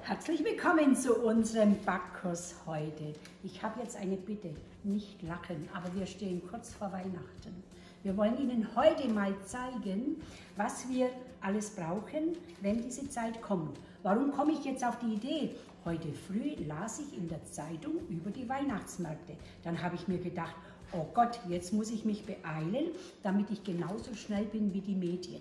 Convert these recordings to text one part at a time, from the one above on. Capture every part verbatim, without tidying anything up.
Herzlich willkommen zu unserem Backkurs heute. Ich habe jetzt eine Bitte, nicht lachen, aber wir stehen kurz vor Weihnachten. Wir wollen Ihnen heute mal zeigen, was wir alles brauchen, wenn diese Zeit kommt. Warum komme ich jetzt auf die Idee? Heute früh las ich in der Zeitung über die Weihnachtsmärkte. Dann habe ich mir gedacht, oh Gott, jetzt muss ich mich beeilen, damit ich genauso schnell bin wie die Medien.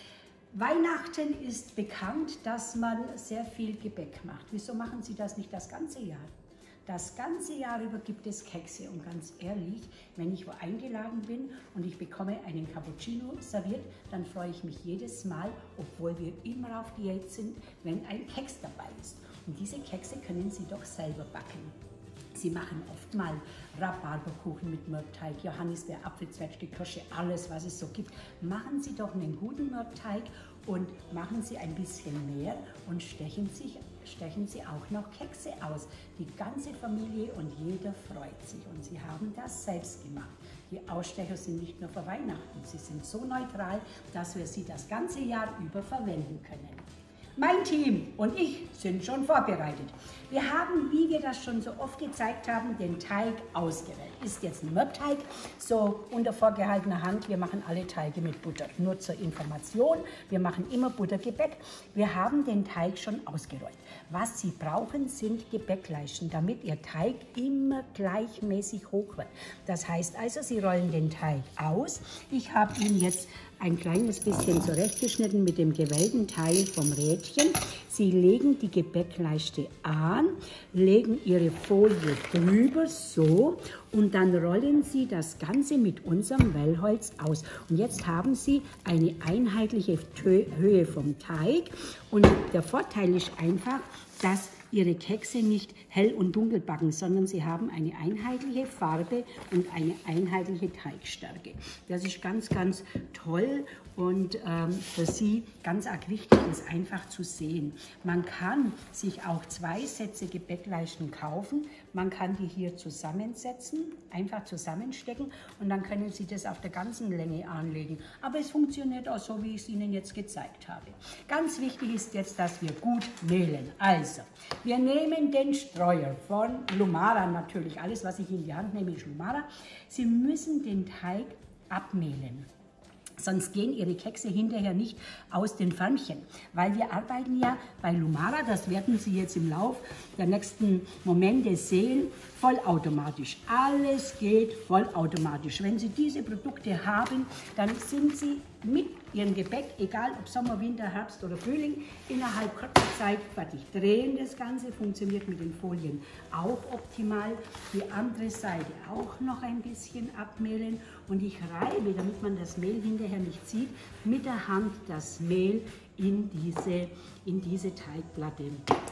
Weihnachten ist bekannt, dass man sehr viel Gebäck macht. Wieso machen Sie das nicht das ganze Jahr? Das ganze Jahr über gibt es Kekse und ganz ehrlich, wenn ich wo eingeladen bin und ich bekomme einen Cappuccino serviert, dann freue ich mich jedes Mal, obwohl wir immer auf Diät sind, wenn ein Keks dabei ist. Und diese Kekse können Sie doch selber backen. Sie machen oft mal Rhabarberkuchen mit Mürbteig, Johannisbeer, Apfelzwetschge, Kirsche, alles was es so gibt. Machen Sie doch einen guten Mürbteig und machen Sie ein bisschen mehr und stechen, sich, stechen Sie auch noch Kekse aus. Die ganze Familie und jeder freut sich und Sie haben das selbst gemacht. Die Ausstecher sind nicht nur für Weihnachten, sie sind so neutral, dass wir sie das ganze Jahr über verwenden können. Mein Team und ich sind schon vorbereitet. Wir haben, wie wir das schon so oft gezeigt haben, den Teig ausgewählt. Ist jetzt ein Mürbteig, so unter vorgehaltener Hand. Wir machen alle Teige mit Butter. Nur zur Information, wir machen immer Buttergebäck. Wir haben den Teig schon ausgerollt. Was Sie brauchen, sind Gebäckleisten, damit Ihr Teig immer gleichmäßig hoch wird. Das heißt also, Sie rollen den Teig aus. Ich habe ihn jetzt ein kleines bisschen zurechtgeschnitten mit dem gewellten Teil vom Rädchen. Sie legen die Gebäckleiste an, legen Ihre Folie drüber, so, und dann rollen Sie das Ganze mit unserem Wellholz aus. Und jetzt haben Sie eine einheitliche Höhe vom Teig und der Vorteil ist einfach, dass Ihre Kekse nicht hell und dunkel backen, sondern sie haben eine einheitliche Farbe und eine einheitliche Teigstärke. Das ist ganz, ganz toll und ähm, für Sie ganz arg wichtig ist einfach zu sehen. Man kann sich auch zwei Sätze Gebäckleisten kaufen. Man kann die hier zusammensetzen, einfach zusammenstecken und dann können Sie das auf der ganzen Länge anlegen. Aber es funktioniert auch so, wie ich es Ihnen jetzt gezeigt habe. Ganz wichtig ist jetzt, dass wir gut mehlen. Also, wir nehmen den Streuer von Lumara natürlich. Alles, was ich in die Hand nehme, ist Lumara. Sie müssen den Teig abmehlen. Sonst gehen Ihre Kekse hinterher nicht aus den Förmchen, weil wir arbeiten ja bei Lumara, das werden Sie jetzt im Lauf der nächsten Momente sehen, vollautomatisch. Alles geht vollautomatisch. Wenn Sie diese Produkte haben, dann sind Sie mit Ihrem Gebäck, egal ob Sommer, Winter, Herbst oder Frühling, innerhalb kurzer Zeit fertig. Drehen das Ganze, funktioniert mit den Folien auch optimal. Die andere Seite auch noch ein bisschen abmehlen und ich reibe, damit man das Mehl hinterher nicht sieht, mit der Hand das Mehl in diese, in diese Teigplatte.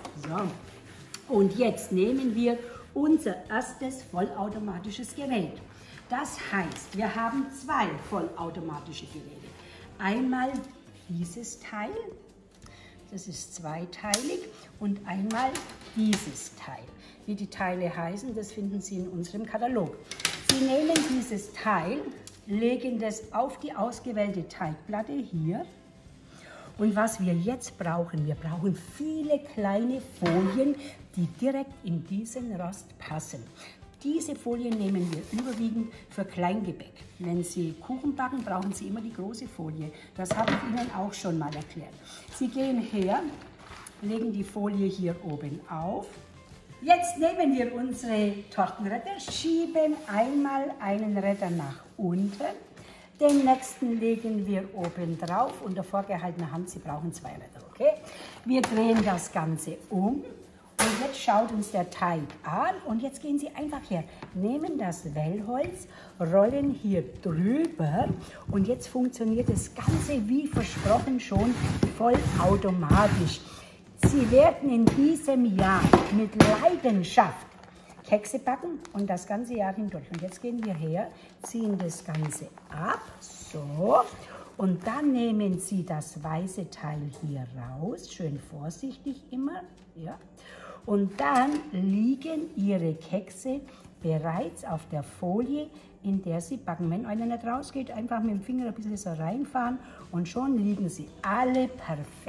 So. Und jetzt nehmen wir unser erstes vollautomatisches Gerät. Das heißt, wir haben zwei vollautomatische Geräte. Einmal dieses Teil, das ist zweiteilig, und einmal dieses Teil. Wie die Teile heißen, das finden Sie in unserem Katalog. Sie nehmen dieses Teil, legen das auf die ausgewählte Teigplatte hier. Und was wir jetzt brauchen, wir brauchen viele kleine Folien, die direkt in diesen Rost passen. Diese Folien nehmen wir überwiegend für Kleingebäck. Wenn Sie Kuchen backen, brauchen Sie immer die große Folie. Das habe ich Ihnen auch schon mal erklärt. Sie gehen her, legen die Folie hier oben auf. Jetzt nehmen wir unsere Tortenretter, schieben einmal einen Retter nach unten. Den nächsten legen wir oben drauf, unter vorgehaltener Hand, Sie brauchen zwei Retter, okay? Wir drehen das Ganze um. Und jetzt schaut uns der Teig an und jetzt gehen Sie einfach her, nehmen das Wellholz, rollen hier drüber und jetzt funktioniert das Ganze wie versprochen schon vollautomatisch. Sie werden in diesem Jahr mit Leidenschaft Kekse backen und das ganze Jahr hindurch. Und jetzt gehen wir her, ziehen das Ganze ab, so. Und dann nehmen Sie das weiße Teil hier raus, schön vorsichtig immer, ja. Und dann liegen Ihre Kekse bereits auf der Folie, in der Sie backen. Wenn einer nicht rausgeht, einfach mit dem Finger ein bisschen so reinfahren und schon liegen sie alle perfekt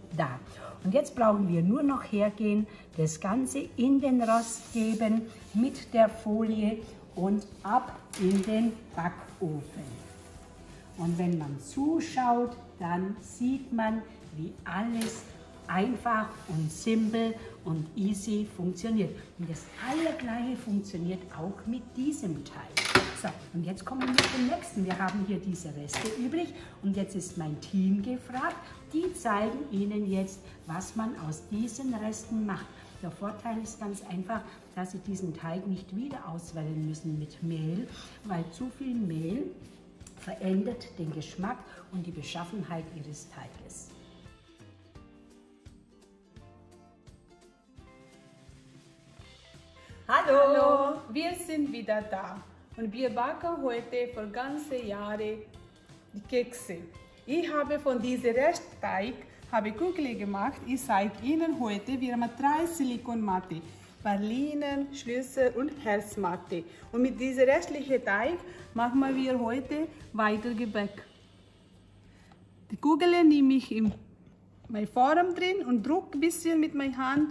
da. Und jetzt brauchen wir nur noch hergehen, das Ganze in den Rost geben mit der Folie und ab in den Backofen. Und wenn man zuschaut, dann sieht man, wie alles einfach und simpel und easy funktioniert. Und das Allergleiche funktioniert auch mit diesem Teig. So, und jetzt kommen wir mit dem nächsten. Wir haben hier diese Reste übrig und jetzt ist mein Team gefragt. Die zeigen Ihnen jetzt, was man aus diesen Resten macht. Der Vorteil ist ganz einfach, dass Sie diesen Teig nicht wieder auswählen müssen mit Mehl, weil zu viel Mehl verändert den Geschmack und die Beschaffenheit Ihres Teiges. Hallo. Hallo, wir sind wieder da und wir backen heute für ganze Jahre die Kekse. Ich habe von diesem Restteig habe Kugeln gemacht. Ich zeige Ihnen heute, wir haben drei Silikonmatte, Pralinen, Schlüssel und Herzmatte. Und mit diesem restlichen Teig machen wir heute weiter Gebäck. Die Kugeln nehme ich in meine Form drin und drücke ein bisschen mit meiner Hand.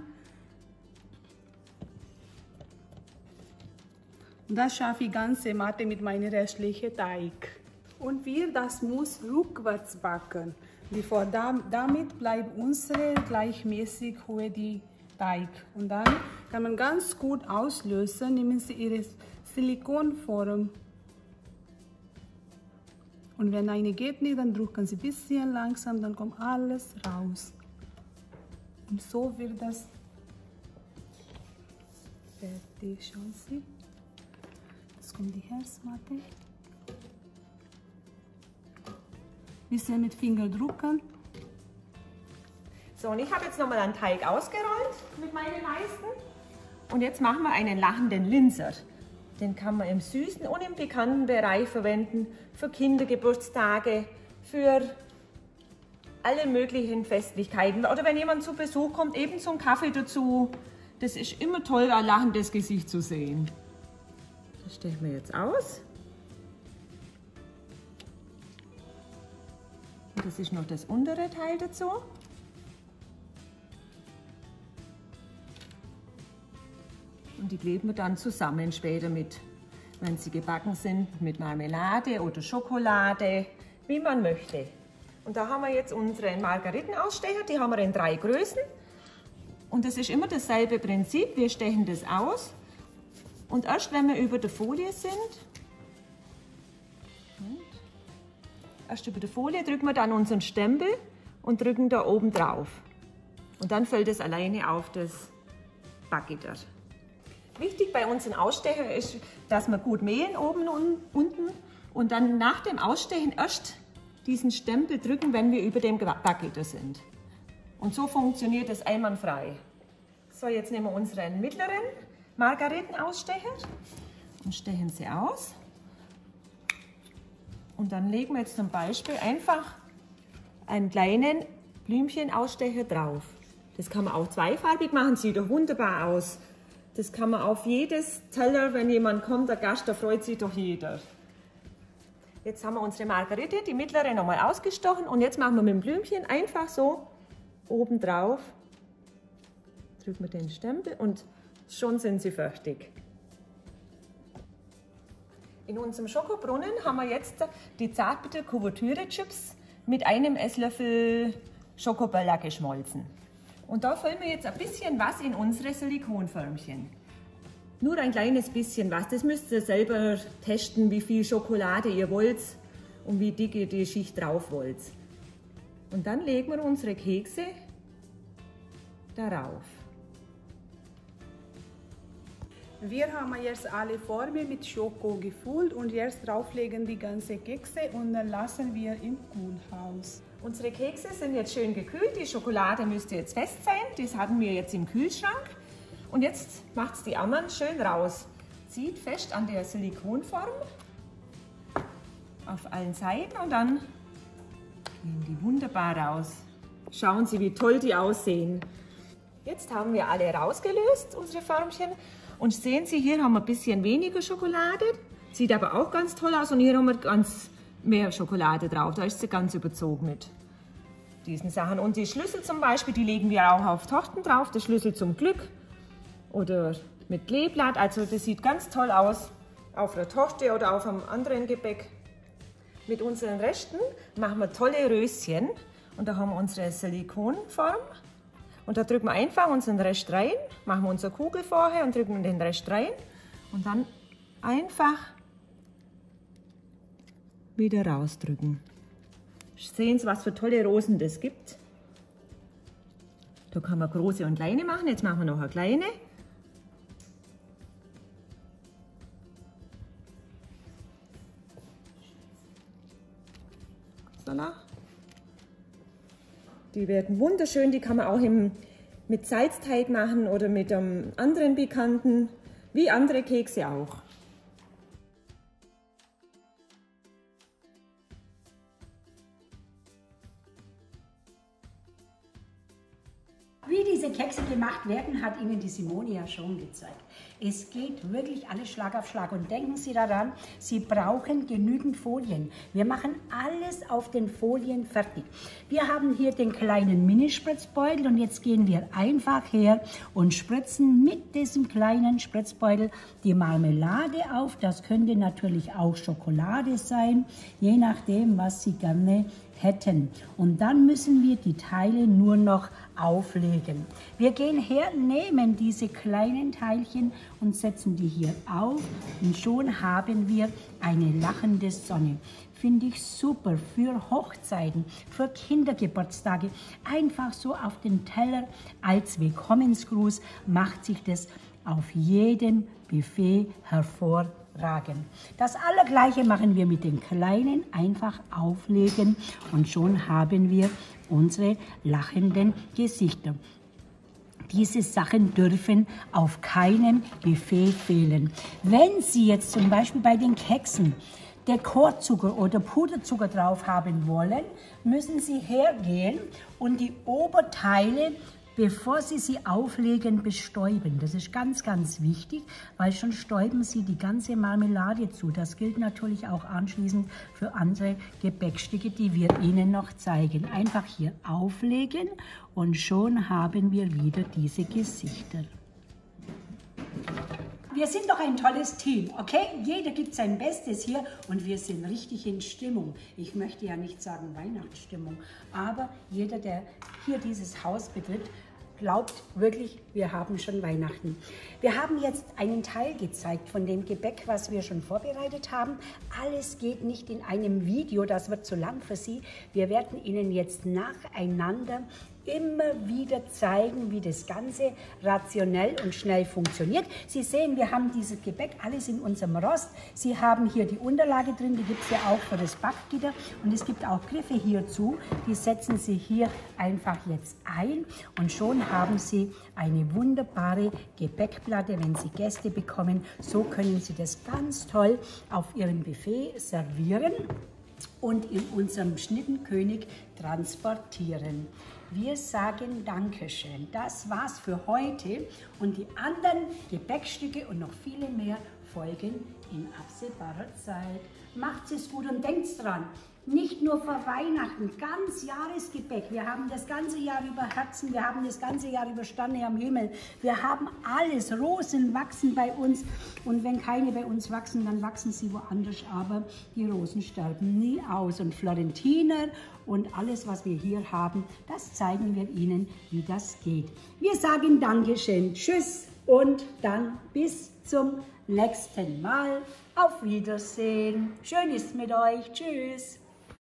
Und das schaffe ich ganze Matte mit meinem restlichen Teig. Und wir das muss rückwärts backen. Bevor damit bleibt unsere gleichmäßig hohe die Teig. Und dann kann man ganz gut auslösen. Nehmen Sie Ihre Silikonform. Und wenn eine geht nicht, dann drücken Sie ein bisschen langsam, dann kommt alles raus. Und so wird das fertig. Schauen Sie. Jetzt kommt die Herzmatte. Bisschen mit Finger drücken. So, und ich habe jetzt nochmal einen Teig ausgerollt mit meinen Leisten. Und jetzt machen wir einen lachenden Linser. Den kann man im süßen und im pikanten Bereich verwenden, für Kindergeburtstage, für alle möglichen Festlichkeiten. Oder wenn jemand zu Besuch kommt, eben zum Kaffee dazu. Das ist immer toll, ein lachendes Gesicht zu sehen. Das stellen wir jetzt aus. Und das ist noch das untere Teil dazu. Und die kleben wir dann zusammen später mit, wenn sie gebacken sind, mit Marmelade oder Schokolade, wie man möchte. Und da haben wir jetzt unseren Margaritenausstecher, die haben wir in drei Größen. Und das ist immer dasselbe Prinzip, wir stechen das aus. Und erst wenn wir über der Folie sind, erst über der Folie drücken wir dann unseren Stempel und drücken da oben drauf. Und dann fällt es alleine auf das Backgitter. Wichtig bei unseren Ausstecher ist, dass wir gut mähen oben und unten und dann nach dem Ausstechen erst diesen Stempel drücken, wenn wir über dem Backgitter sind. Und so funktioniert es einwandfrei. So, jetzt nehmen wir unseren mittleren Margaritenausstecher und stechen sie aus. Und dann legen wir jetzt zum Beispiel einfach einen kleinen Blümchenausstecher drauf. Das kann man auch zweifarbig machen, sieht doch wunderbar aus. Das kann man auf jedes Teller, wenn jemand kommt, der Gast, da freut sich doch jeder. Jetzt haben wir unsere Margarite, die mittlere, nochmal ausgestochen und jetzt machen wir mit dem Blümchen einfach so oben drauf. Drücken wir den Stempel und schon sind sie fertig. In unserem Schokobrunnen haben wir jetzt die Zartbitter Kuvertüre-Chips mit einem Esslöffel Schokoböller geschmolzen. Und da füllen wir jetzt ein bisschen was in unsere Silikonförmchen. Nur ein kleines bisschen was. Das müsst ihr selber testen, wie viel Schokolade ihr wollt und wie dick ihr die Schicht drauf wollt. Und dann legen wir unsere Kekse darauf. Wir haben jetzt alle Formen mit Schoko gefüllt und jetzt drauflegen die ganzen Kekse und dann lassen wir im Kühlhaus. Unsere Kekse sind jetzt schön gekühlt, die Schokolade müsste jetzt fest sein, das hatten wir jetzt im Kühlschrank. Und jetzt macht es die Amann schön raus. Zieht fest an der Silikonform auf allen Seiten und dann gehen die wunderbar raus. Schauen Sie, wie toll die aussehen. Jetzt haben wir alle rausgelöst, unsere Förmchen. Und sehen Sie, hier haben wir ein bisschen weniger Schokolade, sieht aber auch ganz toll aus. Und hier haben wir ganz mehr Schokolade drauf, da ist sie ganz überzogen mit. diesen Sachen. Und die Schlüssel zum Beispiel, die legen wir auch auf Torten drauf, der Schlüssel zum Glück oder mit Kleeblatt. Also das sieht ganz toll aus auf einer Torte oder auf einem anderen Gebäck. Mit unseren Resten machen wir tolle Röschen und da haben wir unsere Silikonform. Und da drücken wir einfach unseren Rest rein, machen wir unsere Kugel vorher und drücken den Rest rein und dann einfach wieder rausdrücken. Sehen Sie, was für tolle Rosen das gibt. Da kann man große und kleine machen. Jetzt machen wir noch eine kleine. Die werden wunderschön, die kann man auch im, mit Salzteig machen oder mit einem anderen Bekannten, wie andere Kekse auch. Wie diese Kekse gemacht werden, hat Ihnen die Simone ja schon gezeigt. Es geht wirklich alles Schlag auf Schlag. Und denken Sie daran, Sie brauchen genügend Folien. Wir machen alles auf den Folien fertig. Wir haben hier den kleinen Minispritzbeutel und jetzt gehen wir einfach her und spritzen mit diesem kleinen Spritzbeutel die Marmelade auf. Das könnte natürlich auch Schokolade sein, je nachdem, was Sie gerne hätten. Und dann müssen wir die Teile nur noch auflegen. Wir gehen her, nehmen diese kleinen Teilchen und setzen die hier auf und schon haben wir eine lachende Sonne. Finde ich super für Hochzeiten, für Kindergeburtstage. Einfach so auf den Teller als Willkommensgruß macht sich das auf jedem Buffet hervorragend. Das Allergleiche machen wir mit den kleinen, einfach auflegen und schon haben wir unsere lachenden Gesichter. Diese Sachen dürfen auf keinem Buffet fehlen. Wenn Sie jetzt zum Beispiel bei den Keksen Dekorzucker oder Puderzucker drauf haben wollen, müssen Sie hergehen und die Oberteile, bevor Sie sie auflegen, bestäuben. Das ist ganz, ganz wichtig, weil schon stäuben Sie die ganze Marmelade zu. Das gilt natürlich auch anschließend für andere Gebäckstücke, die wir Ihnen noch zeigen. Einfach hier auflegen und schon haben wir wieder diese Gesichter. Wir sind doch ein tolles Team, okay? Jeder gibt sein Bestes hier und wir sind richtig in Stimmung. Ich möchte ja nicht sagen Weihnachtsstimmung, aber jeder, der hier dieses Haus betritt, glaubt wirklich, wir haben schon Weihnachten. Wir haben jetzt einen Teil gezeigt von dem Gebäck, was wir schon vorbereitet haben. Alles geht nicht in einem Video, das wird zu lang für Sie. Wir werden Ihnen jetzt nacheinander immer wieder zeigen, wie das Ganze rationell und schnell funktioniert. Sie sehen, wir haben dieses Gebäck alles in unserem Rost. Sie haben hier die Unterlage drin, die gibt es ja auch für das Backgitter. Und es gibt auch Griffe hierzu, die setzen Sie hier einfach jetzt ein. Und schon haben Sie eine wunderbare Gebäckplatte, wenn Sie Gäste bekommen. So können Sie das ganz toll auf Ihrem Buffet servieren und in unserem Schnittenkönig transportieren. Wir sagen Dankeschön. Das war's für heute und die anderen Gebäckstücke und noch viele mehr folgen in absehbarer Zeit. Macht's es gut und denkt dran, nicht nur vor Weihnachten, ganz Jahresgebäck. Wir haben das ganze Jahr über Herzen, wir haben das ganze Jahr über Sterne am Himmel. Wir haben alles, Rosen wachsen bei uns und wenn keine bei uns wachsen, dann wachsen sie woanders, aber die Rosen sterben nie aus. Und Florentiner und alles, was wir hier haben, das zeigen wir Ihnen, wie das geht. Wir sagen Dankeschön, tschüss und dann bis zum nächsten Mal. Auf Wiedersehen. Schön ist mit euch. Tschüss.